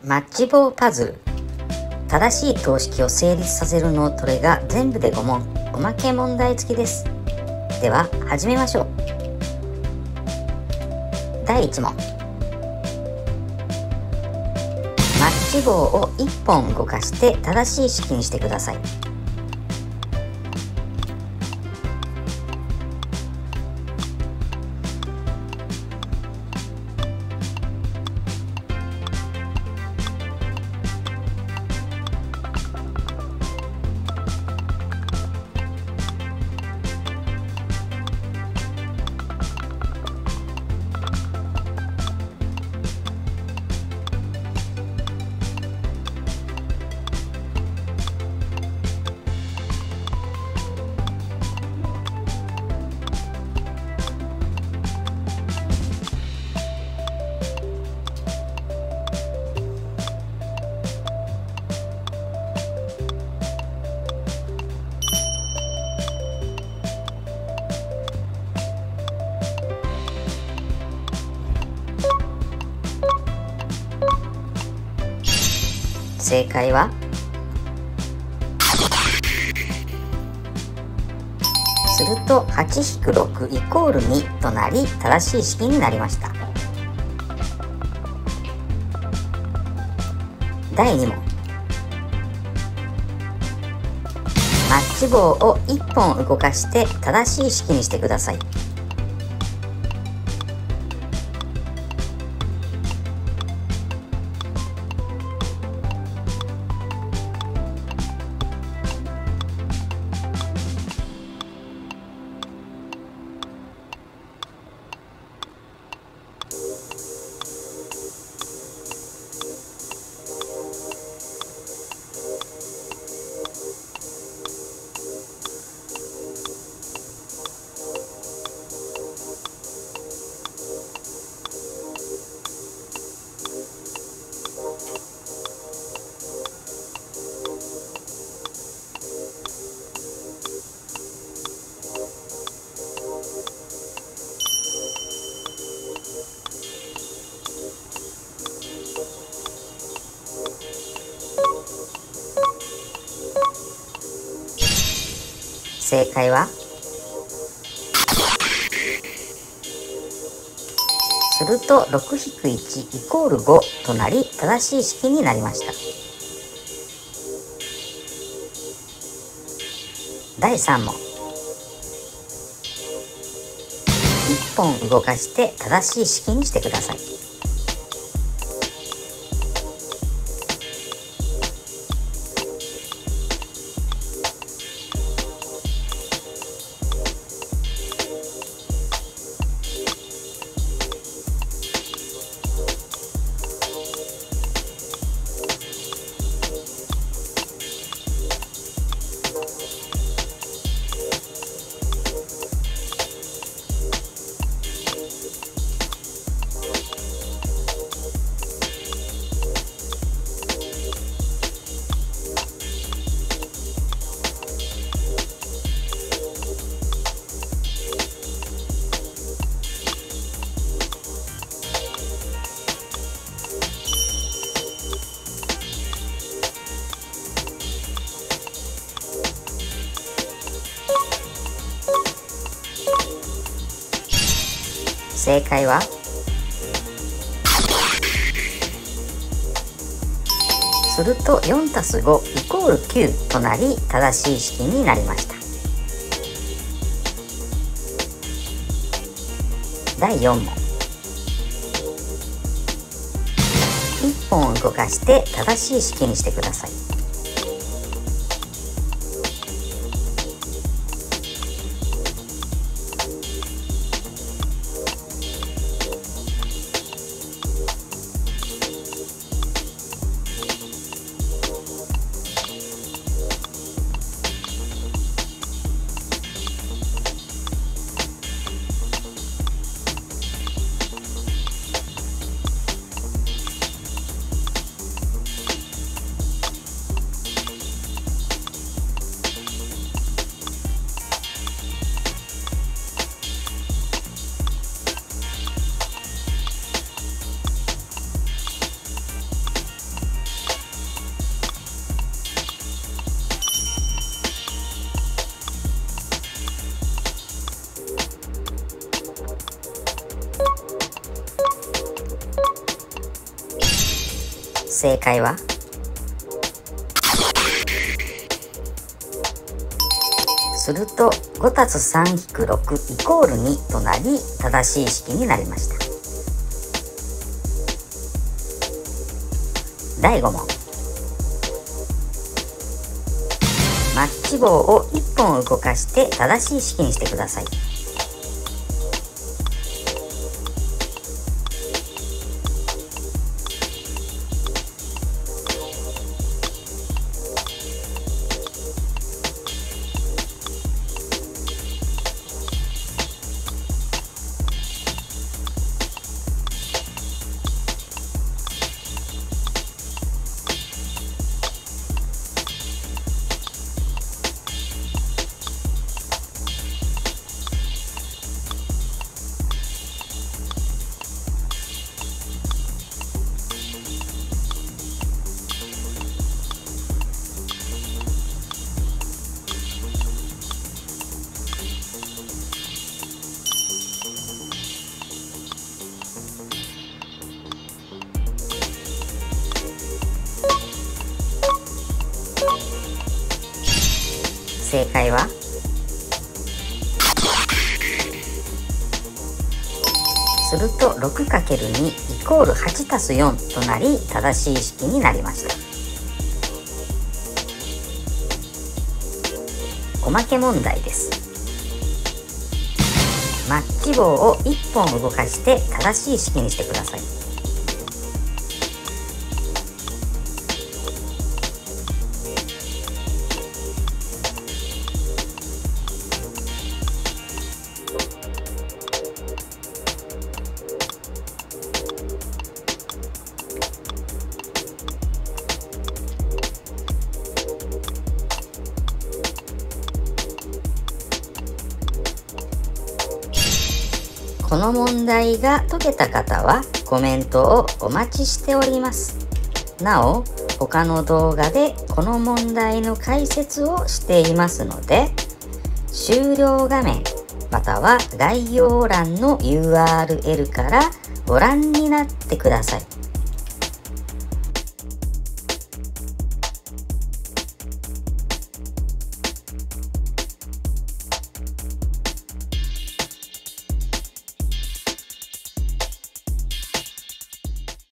マッチ棒パズル。正しい等式を成立させる脳トレが全部で5問、おまけ問題付きです。では始めましょう。第1問。マッチ棒を1本動かして正しい式にしてください。正解はすると 8-6 イコール2となり正しい式になりました。第2問。マッチ棒を1本動かして正しい式にしてください。正解はすると 6-1 イコール5となり正しい式になりました。第3問。1本動かして正しい式にしてください。正解はすると 4+5 イコール9となり正しい式になりました。第4問。1本動かして正しい式にしてください。 正解はすると 5+3-6 イコール2となり正しい式になりました。第5問。マッチ棒を1本動かして正しい式にしてください。正解はすると 6×2 イコール 8+4 となり正しい式になりました。おまけ問題です。マッチ棒を1本動かして正しい式にしてください。この問題が解けた方はコメントをお待ちしております。なお、他の動画でこの問題の解説をしていますので、終了画面または概要欄の URL からご覧になってください。